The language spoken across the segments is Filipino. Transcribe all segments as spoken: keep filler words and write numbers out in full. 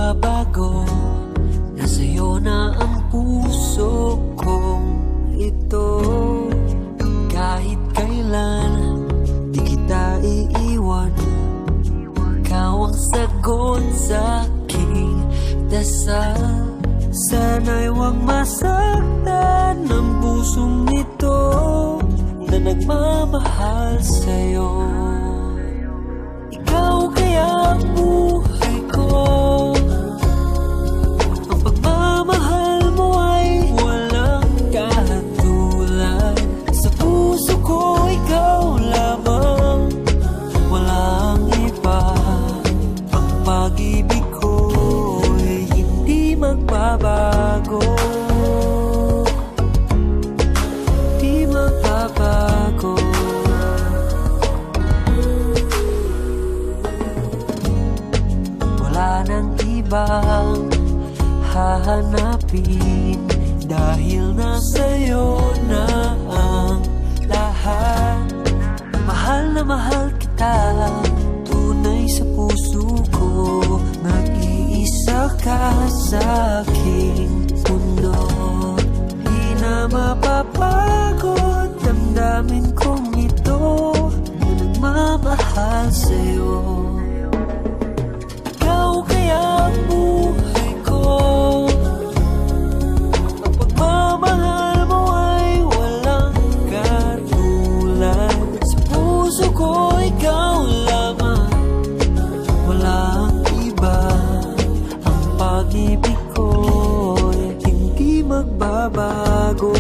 magbabago. Nasa'yo na ang puso kong ito. Kahit kailan di kita iiwan, ikaw ang sagot sa aking dasal. Sana'y huwag masaktan ang pusong ito na nagmamahal sa'yo. Ikaw kaya ang buhay ko, ang pagmamahal mo ay walang katulad. Sa puso ko ikaw lamang, walang iba. Ang pag-ibig ko'y hindi magbabago, di magbabago. Wala nang ibang hahanapin, dahil nasa'yo na ang lahat. Mahal na mahal kita, tunay sa puso ko. Nag-iisa ka sa aking mundo, di na mapapagod damdamin kong ito na nagmamahal sa'yo. Ikaw kaya ang buhay ko, ang pagmamahal mo ay walang katulad. Sa puso ko ikaw lamang, walang iba. Ang pag-ibig ko'y hindi magbabago,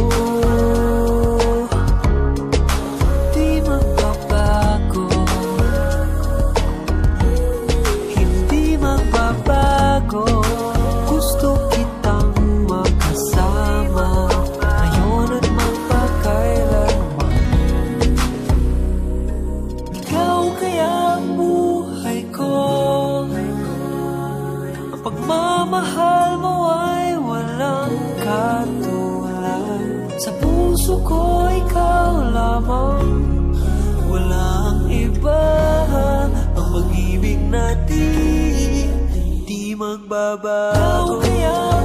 di magbabago, hindi magbabago. Gusto kitang makasama ngayon at magpakailanman. Ikaw kaya ang buhay ko, ang pagmamahal mo ay walang katulad. Sa puso ko ikaw lamang, walang iba. Ang pag-ibig natin di magbabago. Ikaw kaya